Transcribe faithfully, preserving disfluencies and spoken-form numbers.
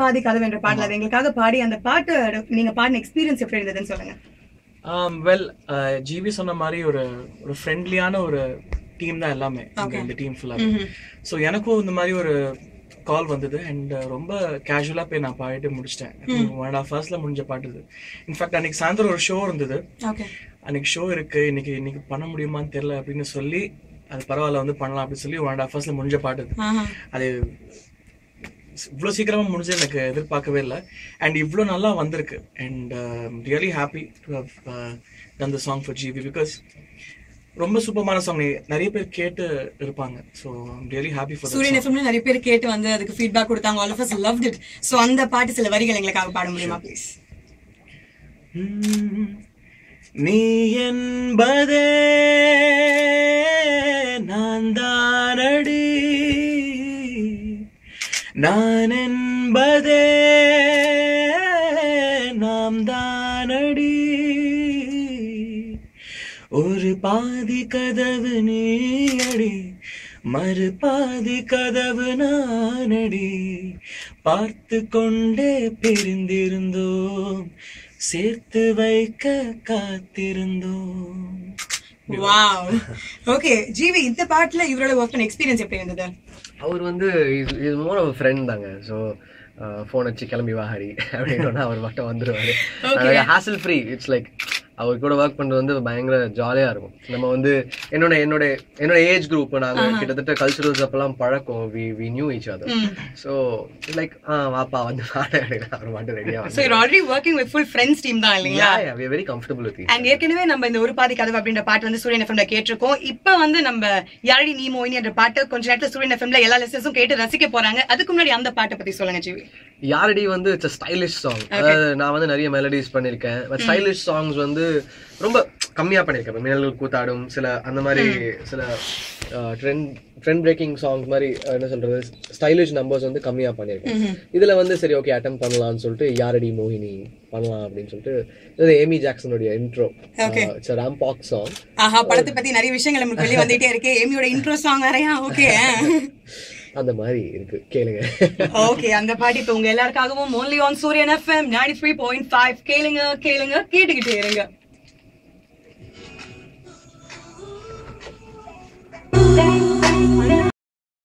பாதி கதவு என்ற பாடல் அது எங்களுக்காக பாடி அந்த பாட்டு நீங்க பாடின எக்ஸ்பீரியன்ஸ் எப்படி இருந்ததுன்னு சொல்லுங்க. வெல் ஜிவி சொன்ன மாதிரி ஒரு ஒரு ஃப்ரெண்ட்லியான ஒரு டீம் தான் எல்லாமே இந்த டீம் ஃபுல்லாக. ஸோ எனக்கும் இந்த மாதிரி ஒரு கால் வந்தது அண்ட் ரொம்ப கேஷுவலாக போய் நான் பாடிட்டு முடிச்சிட்டேன். ஒன் அண்ட் ஹாஃப் ஹவர்ஸில் முடிஞ்ச பாட்டு இது. இன்ஃபேக்ட் அன்னைக்கு சாயந்தரம் ஒரு ஷோ இருந்தது. அன்னைக்கு ஷோ இருக்கு, இன்னைக்கு இன்னைக்கு பண்ண முடியுமான்னு தெரியல அப்படின்னு சொல்லி அது பரவாயில்ல வந்து பண்ணலாம் அப்படின்னு சொல்லி ஒன் அண்ட் ஹாஃப் ஹவர்ஸில் முடிஞ்ச பாட்டு அது. இவ்வளோ சீக்கிரமா முடிஞ்சு எனக்கு எதிர்பார்க்கவே இல்லை அண்ட் இவ்வளோ நல்லா வந்திருக்கு and really happy to have done the song for GV because ரொம்ப சூப்பரான சாங் நிறைய பேர் கேட்டு இருப்பாங்க. So I'm really happy for Suriyan எஃப்எம்ல நிறைய பேர் கேட்டு வந்து அதுக்கு ஃபீட்பேக் கொடுத்தாங்க. All of us loved it. So அந்த பாட்டு சில வரிகள் எங்களுக்காக பாட முடியுமா ப்ளீஸ்? நீ என்பதே நான் தானடி, நான் என்பதே நாம் தானடி, ஒரு பாதி கதவு நீயடி, மறு பாதி கதவு நானடி, பார்த்து கொண்டே பிரிந்திருந்தோம், சேர்த்து வைக்க காத்திருந்தோம். வாவ். ஓகே ஜிவி, இந்த பாட்டுல இவரோட ஒர்க் பண்ண எக்ஸ்பீரியன்ஸ் எப்படி இருந்தது? அவர் வந்து இது மோர் ஆஃப் ஃப்ரெண்ட் தாங்க. ஸோ ஃபோன் வச்சு கிளம்பி வாஹரி அப்படின்னா அவர் மட்டும் வந்துடுவாரு. Hassle free. இட்ஸ் லைக் அவர் கூட ஒர்க் பண்ணுறது வந்து பயங்கர ஜாலியாக இருக்கும். நம்ம வந்து என்னோட என்னோட என்னோட ஏஜ் குரூப் நாங்கள் கிட்டத்தட்ட கல்ச்சுரல்ஸ் அப்பெல்லாம் பழக்கம். We we knew each other. So like ah வாப்பா வந்து பாட அவர் மட்டும் ரெடியாக. So you already working with full friends team தான் இல்லையா? Yeah, we are very comfortable with it. And ஏற்கனவே நம்ம இந்த ஒரு பாதி கதவு அப்படின்ற பாட்டு வந்து சூரியன் எஃப்எம்ல கேட்டிருக்கோம். இப்போ வந்து நம்ம யாரடி நீ மோகினி என்ற பாட்டு கொஞ்ச நேரத்தில் சூரியன் எஃப்எம்ல எல்லா லெசன்ஸும் கேட்டு ரசிக்க போறாங்க. அதுக்கு முன்னாடி அந்த பாட்டை பத்தி சொல்லுங்க ஜிவி. யாரடி வந்து இட்ஸ் ஸ்டைலிஷ் சாங். அதாவது நான் வந்து நிறைய மெலடிஸ் பண்ணியிருக்கேன். பட் ஸ்டைலிஷ் சாங்ஸ் வந்து ரொம்ப கம்மியாக பண்ணியிருக்கேன். மின்னல்கள் கூத்தாடும் சில அந்த மாதிரி சில ட்ரெண்ட் ட்ரெண்ட் பிரேக்கிங் சாங்ஸ் மாதிரி என்ன சொல்றது ஸ்டைலிஷ் நம்பர்ஸ் வந்து கம்மியாக பண்ணியிருக்கேன். இதில் வந்து சரி ஓகே அட்டம் பண்ணலாம்னு சொல்லிட்டு யாரடி மோகினி பண்ணலாம் அப்படின்னு சொல்லிட்டு இது ஏமி ஜாக்சனுடைய இன்ட்ரோ. இட்ஸ் ராம் பாக் சாங். ஆஹா, படத்தை பத்தி நிறைய விஷயங்கள் நமக்கு வெளியே வந்துட்டே இருக்கு. ஏமியோட இன்ட்ரோ சாங் வரையா? ஓகே, அந்த மாதிரி இருக்கு, கேளுங்க. ஓகே, அந்த பாட்டு இப்போ உங்க எல்லாருக்காகவும் only on Suryan F M ninety-three point five கேளுங்க கேளுங்க கேட்டுக்கிட்டே இருங்க.